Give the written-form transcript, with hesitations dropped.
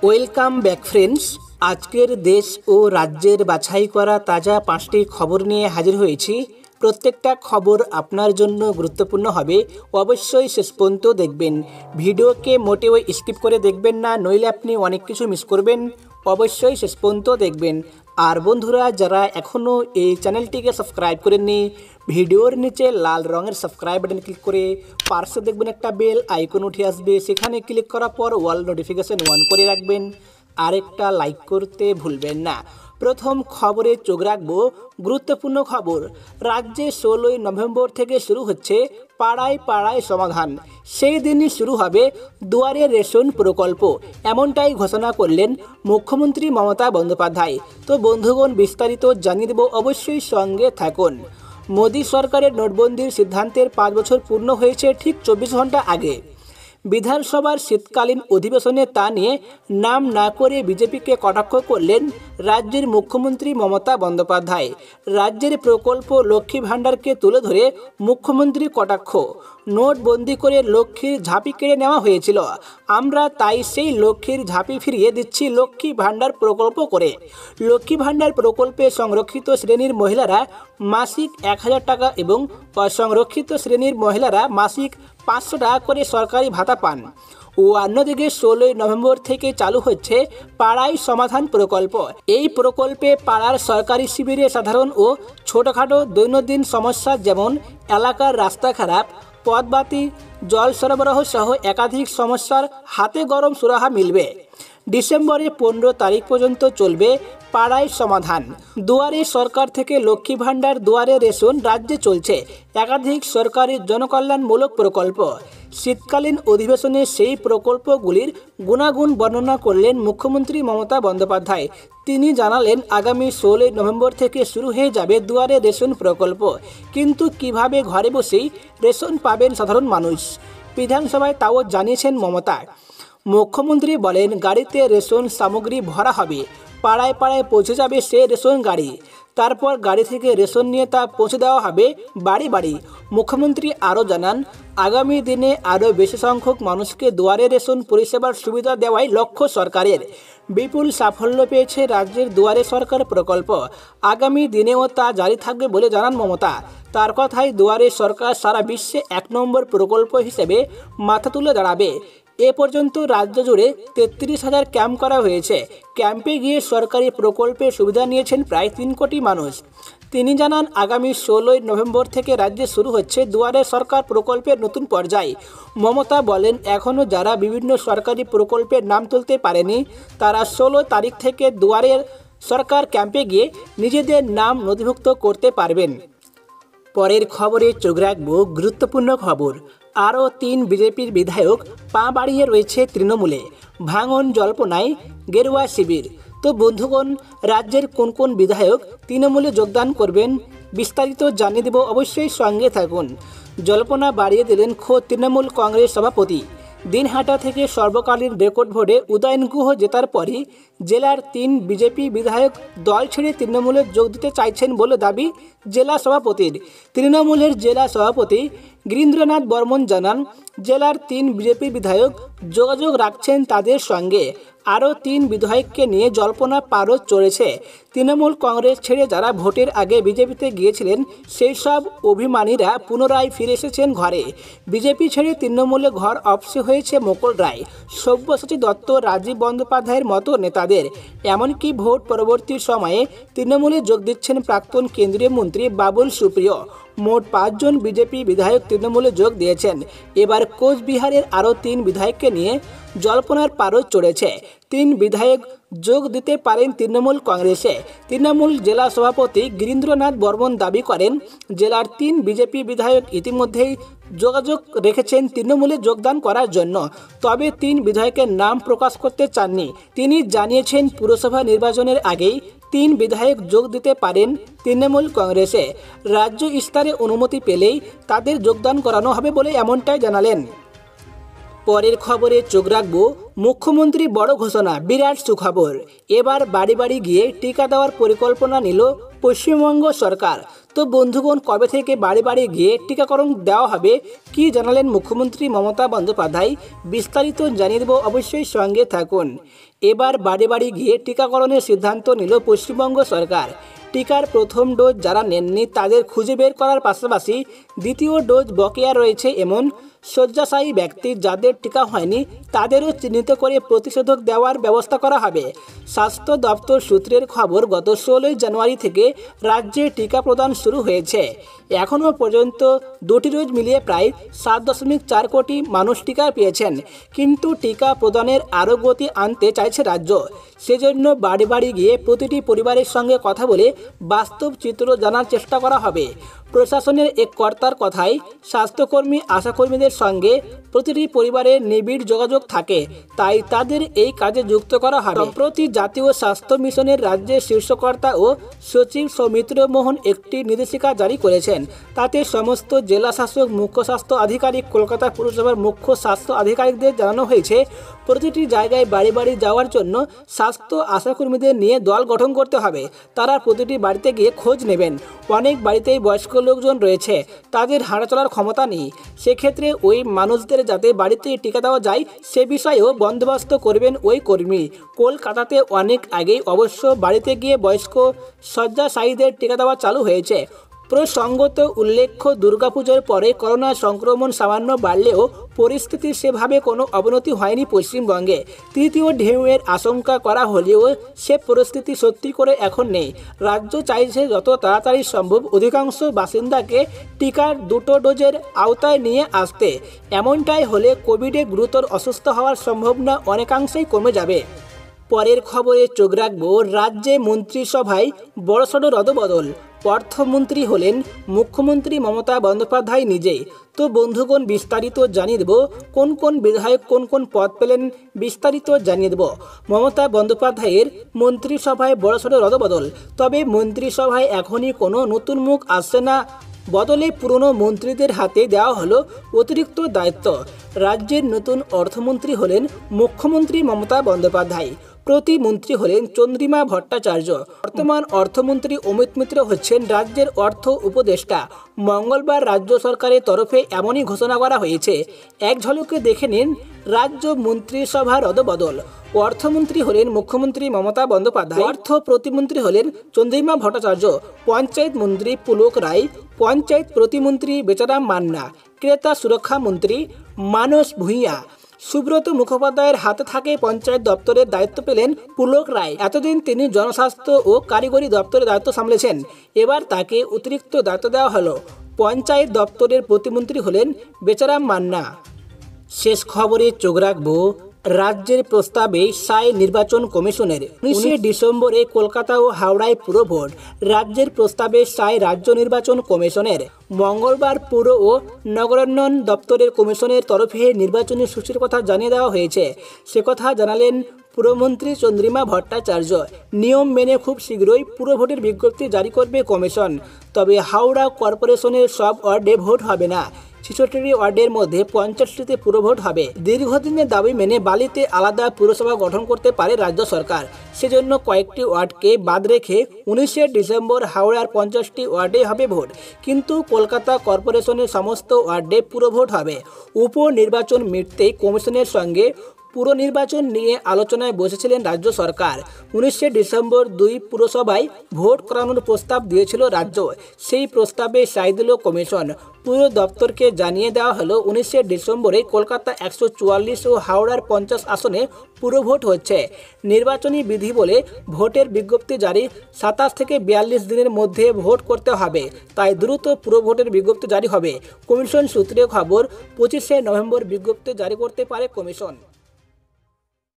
Welcome back friends. আজকের দেশ ও রাজ্যের বাছাই করা তাজা 5টি খবর নিয়ে হাজির হয়েছি। প্রত্যেকটা খবর আপনার জন্য গুরুত্বপূর্ণ হবে, অবশ্যই শেষ পর্যন্ত দেখবেন। ভিডিওকে মোটেও স্কিপ করে দেখবেন না, নইলে আপনি অনেক কিছু মিস করবেন। অবশ্যই শেষ পর্যন্ত দেখবেন। আর বন্ধুরা, যারা এখনও এই চ্যানেলটিকে সাবস্ক্রাইব করেননি, ভিডিওর নিচে লাল রঙের সাবস্ক্রাইব বাটন ক্লিক করে পাশে দেখবেন একটা বেল আইকন উঠে আসবে, সেখানে ক্লিক করার পর অল নোটিফিকেশন অন করে রাখবেন। আরেকটা লাইক করতে ভুলবেন না। প্রথম খবরে চোখ রাখবো, গুরুত্বপূর্ণ খবর। রাজ্যে 16ই নভেম্বর থেকে শুরু হচ্ছে পাড়ায় পাড়ায় সমাধান। সেই দিনই শুরু হবে দুয়ারে রেশন প্রকল্প, এমনটাই ঘোষণা করলেন মুখ্যমন্ত্রী মমতা বন্দ্যোপাধ্যায়। তো বন্ধুগণ, বিস্তারিত জানিয়ে দেব, অবশ্যই সঙ্গে থাকুন। মোদী সরকারের নোটবন্দির সিদ্ধান্তের 5 বছর পূর্ণ হয়েছে ঠিক 24 ঘন্টা আগে। বিধানসভার শীতকালীন অধিবেশনে তা নিয়ে নাম না করে বিজেপিকে কটাক্ষ করলেন রাজ্যের মুখ্যমন্ত্রী মমতা বন্দ্যোপাধ্যায়। রাজ্যের প্রকল্প লক্ষ্মী ভাণ্ডারকে তুলে ধরে মুখ্যমন্ত্রী কটাক্ষ। নোটবন্দি করে লক্ষ্মীর ঝাঁপি কেড়ে নেওয়া হয়েছিল, আমরা তাই সেই লক্ষ্মীর ঝাঁপি ফিরিয়ে দিচ্ছি লক্ষ্মী ভাণ্ডার প্রকল্প করে। লক্ষ্মী ভাণ্ডার প্রকল্পে সংরক্ষিত শ্রেণীর মহিলারা মাসিক 1000 টাকা এবং অসংরক্ষিত শ্রেণীর মহিলারা মাসিক 500 টাকা করে সরকারি ভাতা পান। ও অন্যদিকে 16ই নভেম্বর থেকে চালু হচ্ছে পাড়ায় সমাধান প্রকল্প। এই প্রকল্পে পাড়ার সরকারি শিবিরে সাধারণ ও ছোটোখাটো দৈনন্দিন সমস্যা যেমন এলাকার রাস্তা খারাপ, পথবাতি, জল সরবরাহ সহ একাধিক সমস্যার হাতে গরম সুরাহা মিলবে। ডিসেম্বরের 15 তারিখ পর্যন্ত চলবে পাড়ায় সমাধান। দুয়ারে সরকার থেকে লক্ষ্মী ভাণ্ডার, দুয়ারে রেশন রাজ্যে চলছে একাধিক সরকারি জনকল্যাণমূলক প্রকল্প। শীতকালীন অধিবেশনে সেই প্রকল্পগুলির গুণাগুণ বর্ণনা করলেন মুখ্যমন্ত্রী মমতা বন্দ্যোপাধ্যায়। তিনি জানালেন, আগামী 16ই নভেম্বর থেকে শুরু হয়ে যাবে দুয়ারে রেশন প্রকল্প। কিন্তু কিভাবে ঘরে বসেই রেশন পাবেন সাধারণ মানুষ? বিধানসভায় তাও জানিয়েছেন মমতা। মুখ্যমন্ত্রী বলেন, গাড়িতে রেশন সামগ্রী ভরা হবে, পাড়ায় পাড়ায় পৌঁছে যাবে সে রেশন গাড়ি। তারপর গাড়ি থেকে রেশন নিয়ে তা পৌঁছে দেওয়া হবে বাড়ি বাড়ি। মুখ্যমন্ত্রী আরও জানান, আগামী দিনে আরও বেশি সংখ্যক মানুষকে দুয়ারে রেশন পরিষেবার সুবিধা দেওয়াই লক্ষ্য সরকারের। বিপুল সাফল্য পেয়েছে রাজ্যের দুয়ারে সরকার প্রকল্প। আগামী দিনেও তা জারি থাকবে বলে জানান মমতা। তার কথায়, দুয়ারে সরকার সারা বিশ্বে 1 নম্বর প্রকল্প হিসেবে মাথা তুলে দাঁড়াবে। এ পর্যন্ত রাজ্য জুড়ে 33,000 ক্যাম্প করা হয়েছে। ক্যাম্পে গিয়ে সরকারি প্রকল্পের সুবিধা নিয়েছেন প্রায় 3 কোটি মানুষ। তিনি জানান, আগামী 16ই নভেম্বর থেকে রাজ্যে শুরু হচ্ছে দুয়ারে সরকার প্রকল্পের নতুন পর্যায়। মমতা বলেন, এখনও যারা বিভিন্ন সরকারি প্রকল্পের নাম তুলতে পারেনি, তারা 16 তারিখ থেকে দুয়ারে সরকার ক্যাম্পে গিয়ে নিজেদের নাম নথিভুক্ত করতে পারবেন। পরের খবরে চোখ রাখব, গুরুত্বপূর্ণ খবর। আরও 3 বিজেপির বিধায়ক পা বাড়িয়ে রয়েছে তৃণমূলে। ভাঙন জল্পনায় গেরুয়া শিবির। তো বন্ধুগণ, রাজ্যের কোন কোন বিধায়ক তৃণমূলে যোগদান করবেন বিস্তারিত জানিয়ে দেব, অবশ্যই সঙ্গে থাকুন। জল্পনা বাড়িয়ে দিলেন খোদ তৃণমূল কংগ্রেস সভাপতি। দিনহাটা থেকে সর্বকালীন রেকর্ড ভোটে উদয়ন গুহ জেতার পরই জেলার 3 বিজেপি বিধায়ক দল ছেড়ে তৃণমূলে যোগ দিতে চাইছেন বলে দাবি জেলা সভাপতির। তৃণমূলের জেলা সভাপতি গিরীন্দ্রনাথ বর্মন জানান, জেলার 3 বিজেপি বিধায়ক যোগাযোগ রাখছেন তাদের সঙ্গে। আরও 3 বিধায়ককে নিয়ে জল্পনা পারদ চড়েছে। তৃণমূল কংগ্রেস ছেড়ে যারা ভোটের আগে বিজেপিতে গিয়েছিলেন, সেই সব অভিমানীরা পুনরায় ফিরে এসেছেন ঘরে। বিজেপি ছেড়ে তৃণমূলে ঘর অপসে হয়েছে মুকুল রায়, সব্যসাচী দত্ত, রাজীব বন্দ্যোপাধ্যায়ের মতো নেতাদের। এমনকি ভোট পরবর্তী সময়ে তৃণমূলে যোগ দিচ্ছেন প্রাক্তন কেন্দ্রীয় মন্ত্রী বাবুল সুপ্রিয়। মোট 5 জন বিজেপি বিধায়ক তৃণমূলে যোগ দিয়েছেন। এবার কোচবিহারের আরও 3 বিধায়ককে নিয়ে জল্পনার পারদ চড়েছে। 3 বিধায়ক যোগ দিতে পারেন তৃণমূল কংগ্রেসে। তৃণমূল জেলা সভাপতি গিরীন্দ্রনাথ বর্মন দাবি করেন, জেলার 3 বিজেপি বিধায়ক ইতিমধ্যেই যোগাযোগ রেখেছেন তৃণমূলে যোগদান করার জন্য। তবে 3 বিধায়কের নাম প্রকাশ করতে চাননি। তিনি জানিয়েছেন, পুরসভা নির্বাচনের আগেই 3 বিধায়ক যোগ দিতে পারেন তৃণমূল কংগ্রেসে। রাজ্য স্তরে অনুমতি পেলেই তাদের যোগদান করানো হবে বলে এমনটাই জানালেন। পরের খবরে চোখ রাখব, মুখ্যমন্ত্রী বড় ঘোষণা, বিরাট সুখবর। এবার বাড়ি বাড়ি গিয়ে টিকা দেওয়ার পরিকল্পনা নিল পশ্চিমবঙ্গ সরকার। তো বন্ধুগণ, কবে থেকে বাড়ি বাড়ি গিয়ে টিকাকরণ দেওয়া হবে, কি জানালেন মুখ্যমন্ত্রী মমতা বন্দ্যোপাধ্যায়, বিস্তারিত জানিয়ে দেব, অবশ্যই সঙ্গে থাকুন। এবার বাড়ি বাড়ি গিয়ে টিকাকরণের সিদ্ধান্ত নিল পশ্চিমবঙ্গ সরকার। টিকার প্রথম ডোজ যারা নেননি তাদের খুঁজে বের করার পাশাপাশি দ্বিতীয় ডোজ বকেয়া রয়েছে এমন শয্যাশায়ী ব্যক্তি যাদের টিকা হয়নি তাদেরও চিহ্নিত করে প্রতিষেধক দেওয়ার ব্যবস্থা করা হবে। স্বাস্থ্য দপ্তর সূত্রের খবর, গত 16 জানুয়ারি থেকে রাজ্যে টিকা প্রদান শুরু হয়েছে। এখনও পর্যন্ত দুটি ডোজ মিলিয়ে প্রায় 7.4 কোটি মানুষ টিকা পেয়েছেন। কিন্তু টিকা প্রদানের আরও গতি আনতে চাইছে রাজ্য। সেজন্য বাড়ি বাড়ি গিয়ে প্রতিটি পরিবারের সঙ্গে কথা বলে বাস্তব চিত্র জানার চেষ্টা করা হবে। প্রশাসনের এক কর্তার কথায়, স্বাস্থ্যকর্মী আশাকর্মীদের সঙ্গে প্রতিটি পরিবারের নিবিড় যোগাযোগ থাকে, তাই তাদের এই কাজে যুক্ত করা হবে। সম্প্রতি জাতীয় স্বাস্থ্য মিশনের রাজ্যের শীর্ষকর্তা ও সচিব সৌমিত্র মোহন একটি নির্দেশিকা জারি করেছেন। তাতে সমস্ত জেলা শাসক, মুখ্য স্বাস্থ্য আধিকারিক, কলকাতা পুরসভার মুখ্য স্বাস্থ্য আধিকারিকদের জানানো হয়েছে প্রতিটি জায়গায় বাড়ি বাড়ি যাওয়ার জন্য স্বাস্থ্য আশাকর্মীদের নিয়ে দল গঠন করতে হবে। তারা প্রতিটি বাড়িতে গিয়ে খোঁজ নেবেন। অনেক বাড়িতেই বয়স্ক লোকজন রয়েছে, তাদের হাঁটা চলার ক্ষমতা নেই। সেক্ষেত্রে ওই মানুষদের যাতে বাড়িতে টিকা দেওয়া যায় সে বিষয়েও বন্দোবস্ত করবেন ওই কর্মী। কলকাতাতে অনেক আগেই অবশ্য বাড়িতে গিয়ে বয়স্ক শয্যাশায়ীদের টিকা দেওয়া চালু হয়েছে। প্রসঙ্গত উল্লেখ্য, দুর্গাপুজোর পরে করোনা সংক্রমণ সামান্য বাড়লেও পরিস্থিতির সেভাবে কোনো অবনতি হয়নি পশ্চিমবঙ্গে। তৃতীয় ঢেউয়ের আশঙ্কা করা হলেও সে পরিস্থিতি সত্যি করে এখন নেই। রাজ্য চাইছে যত তাড়াতাড়ি সম্ভব অধিকাংশ বাসিন্দাকে টিকার দুটো ডোজের আওতায় নিয়ে আসতে। এমনটাই হলে কোভিডে গুরুতর অসুস্থ হওয়ার সম্ভাবনা অনেকাংশেই কমে যাবে। পরের খবরে চোখ রাখবো, রাজ্যে মন্ত্রিসভায় বড়সড় রদবদল। অর্থমন্ত্রী হলেন মুখ্যমন্ত্রী মমতা বন্দ্যোপাধ্যায় নিজেই। তো বন্ধুগণ, বিস্তারিত জানিয়ে দেব কোন কোন বিধায়ক কোন কোন পদ পেলেন, বিস্তারিত জানিয়ে দেব। মমতা বন্দ্যোপাধ্যায়ের মন্ত্রিসভায় বড়সড় রদবদল। তবে মন্ত্রিসভায় এখনই কোনো নতুন মুখ আসছে না, বদলে পুরনো মন্ত্রীদের হাতে দেওয়া হলো অতিরিক্ত দায়িত্ব। রাজ্যের নতুন অর্থমন্ত্রী হলেন মুখ্যমন্ত্রী মমতা বন্দ্যোপাধ্যায়। প্রতিমন্ত্রী হলেন চন্দ্রিমা ভট্টাচার্য। বর্তমান অর্থমন্ত্রী অমিত মিত্র হচ্ছেন রাজ্যের অর্থ উপদেষ্টা। মঙ্গলবার রাজ্য সরকারের তরফে এমনই ঘোষণা করা হয়েছে। এক ঝলকে দেখে নিন রাজ্য মন্ত্রিসভার রদবদল। অর্থমন্ত্রী হলেন মুখ্যমন্ত্রী মমতা বন্দ্যোপাধ্যায়, অর্থ প্রতিমন্ত্রী হলেন চন্দ্রিমা ভট্টাচার্য, পঞ্চায়েত মন্ত্রী পুলক রায়, পঞ্চায়েত প্রতিমন্ত্রী বেচারাম মান্না, ক্রেতা সুরক্ষা মন্ত্রী মানস ভূঁইয়া। সুব্রত মুখোপাধ্যায়ের হাতে থাকে পঞ্চায়েত দপ্তরের দায়িত্ব পেলেন পুলক রায়। এতদিন তিনি জনস্বাস্থ্য ও কারিগরি দপ্তরের দায়িত্ব সামলেছেন, এবার তাকে অতিরিক্ত দায়িত্ব দেওয়া হলো। পঞ্চায়েত দপ্তরের প্রতিমন্ত্রী হলেন বেচারাম মান্না। শেষ খবরে চোখ রাখবো, রাজ্যের প্রস্তাবে সায় নির্বাচন কমিশনের। 19 ডিসেম্বরে কলকাতা ও হাওড়ায় পুর ভোট। রাজ্যের প্রস্তাবে সায় রাজ্য নির্বাচন কমিশনের। মঙ্গলবার পুর ও নগরায়ণ দপ্তরের কমিশনের তরফে নির্বাচনী সূচির কথা জানিয়ে দেওয়া হয়েছে। সে কথা জানালেন পুরমন্ত্রী চন্দ্রিমা ভট্টাচার্য। নিয়ম মেনে খুব শীঘ্রই পুর ভোটের বিজ্ঞপ্তি জারি করবে কমিশন। তবে হাওড়া কর্পোরেশনের সব ওয়ার্ডে ভোট হবে না। 66টি ওয়ার্ডের মধ্যে 50টিতে পুরভোট হবে। দীর্ঘদিনের দাবি মেনে বালিতে আলাদা পুরসভা গঠন করতে পারে রাজ্য সরকার। সেজন্য কয়েকটি ওয়ার্ডকে বাদ রেখে 19 ডিসেম্বর হাওড়ার 50টি ওয়ার্ডে হবে ভোট। কিন্তু কলকাতা কর্পোরেশনের সমস্ত ওয়ার্ডে পুরভোট হবে। উপনির্বাচন মিটতেই কমিশনের সঙ্গে পুর নির্বাচন নিয়ে আলোচনায় বসেছিলেন রাজ্য সরকার। 19 ডিসেম্বর 2 পুরসভায় ভোট করানোর প্রস্তাব দিয়েছিল রাজ্য। সেই প্রস্তাবে সায় দিল কমিশন। পুর দপ্তরকে জানিয়ে দেওয়া হলো 19 ডিসেম্বরে কলকাতা 144 ও হাওড়ার 50 আসনে পুরভোট হচ্ছে। নির্বাচনী বিধি বলে ভোটের বিজ্ঞপ্তি জারি 27 থেকে 42 দিনের মধ্যে ভোট করতে হবে। তাই দ্রুত পুরভোটের বিজ্ঞপ্তি জারি হবে। কমিশন সূত্রে খবর, 25 নভেম্বর বিজ্ঞপ্তি জারি করতে পারে কমিশন।